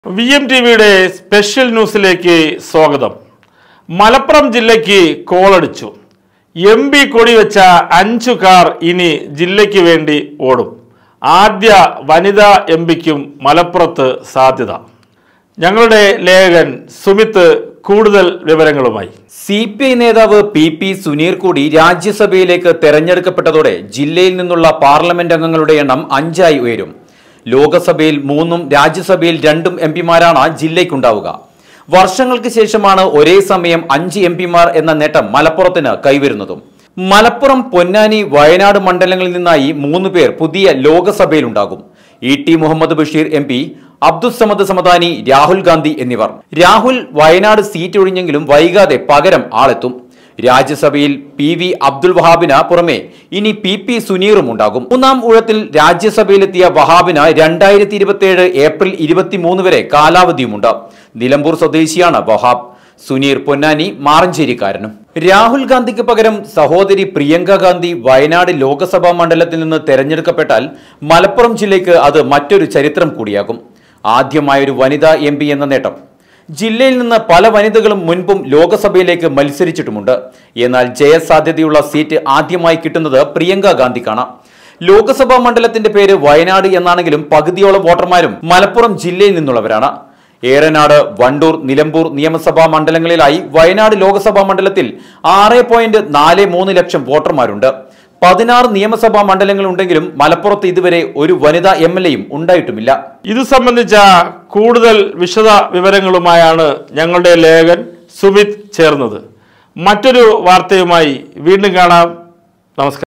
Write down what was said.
VMTVയുടെ special ന്യൂസിലേക്ക് സ്വാഗതം. മലപ്പുറം ജില്ലയ്ക്ക് കോളടിച്ചു. MP കൊടിവെച്ച 5 കാർ ഇനി ജില്ലയ്ക്ക് വേണ്ടി ഓടും. ആദ്യ വനിതാ MPക്കും മലപ്പുറത്ത് സാധ്യത. ഞങ്ങളുടെ ലേഖകൻ സുമിത് കൂടുതൽ വിവരങ്ങളുമായി. CPI നേതാവ് PP സുനീർ കൂടി രാജ്യസഭയിലേക്ക് തെരഞ്ഞെടുക്കപ്പെട്ടതോടെ ജില്ലയിൽ നിന്നുള്ള പാർലമെന്റ് അംഗങ്ങളുടെ എണ്ണം 5 ഉയരും. ലോകസഭയിൽ 3 രാജ്യസഭയിൽ 2 MPമാരാണ് ജില്ലയ്ക്കുണ്ടാവുക. വർഷങ്ങൾക്ക് ശേഷമാണ് ഒരേ സമയം 5 MPമാർ എന്ന നേട്ടം മലപ്പുറത്തിന് കൈവരുന്നതും. മലപ്പുറം, പൊന്നാനി, വയനാട് മണ്ഡലങ്ങളിൽ നിന്നായി 3 പേർ പുതിയ ലോകസഭയിലുണ്ടാകും. ET മുഹമ്മദ് ബഷീർ MP, അബ്ദുൽ സമദ് സമദാനി, രാഹുൽ ഗാന്ധി എന്നിവർ. രാഹുൽ വയനാട് സീറ്റ് ഒഴിഞ്ഞെങ്കിലും വൈകാതെ പകരം ആളെത്തും. രാജ്യസഭയിൽ PV അബ്ദുൽ വഹാബിന് പുറമെ ഇനി PP സുനീറും ഉണ്ടാകും. 3ാം ഊഴത്തിൽ രാജ്യസഭയിലെത്തിയ വഹാബിന് 2027 ഏപ്രിൽ 23 വരെ കാലാവധിയുമുണ്ട്. നിലമ്പൂർ സ്വദേശിയാണ് വഹാബ്. സുനീർ പൊന്നാനി മാറഞ്ചേരിക്കാരനും. രാഹുൽ ഗാന്ധിക്ക് പകരം സഹോദരി പ്രിയങ്ക ഗാന്ധി വയനാട് ലോക്സഭാ മണ്ഡലത്തിൽ നിന്ന് തെരഞ്ഞെടുക്കപ്പെട്ടാൽ മലപ്പുറം ജില്ലയ്ക്ക് അത് മറ്റൊരു ചരിത്രം കൂടിയാകും. ആദ്യമായൊരു വനിതാ MP എന്ന നേട്ടം. ജില്ലയിൽ നിന്ന് പല വനിതകളും മുൻപും ലോകസഭയിലേക്ക് മത്സരിച്ചിട്ടുമുണ്ട്. എന്നാൽ ജയസാധ്യതയുള്ള സീറ്റ് ആദ്യമായി കിട്ടുന്നത് പ്രിയങ്ക ഗാന്ധിക്കാണ്. ലോക്സഭാ മണ്ഡലത്തിന്റെ പേര് വയനാട് എന്നാണെങ്കിലും പകുതിയോളം വോട്ടർമാരും മലപ്പുറം ജില്ലയിൽ നിന്നുള്ളവരാണ്. ഏറനാട്, വണ്ടൂർ, നിലമ്പൂർ നിയമസഭാ മണ്ഡലങ്ങളിലായി വയനാട് ലോക്സഭാ മണ്ഡലത്തിൽ 6.43 ലക്ഷം വോട്ടർമാരുണ്ട്. 16 നിയമസഭാ മണ്ഡലങ്ങളുണ്ടെങ്കിലും മലപ്പുറത്ത് ഇതുവരെ ഒരു വനിതാ MLAയും ഉണ്ടായിട്ടുമില്ല. ഇത് സംബന്ധിച്ച കൂടുതൽ വിശദ വിവരങ്ങളുമായാണ് ഞങ്ങളുടെ ലേഖകൻ സുമിത് ചേർന്നത്. മറ്റൊരു വാർത്തയുമായി വീണ്ടും കാണാം. നമസ്കാരം.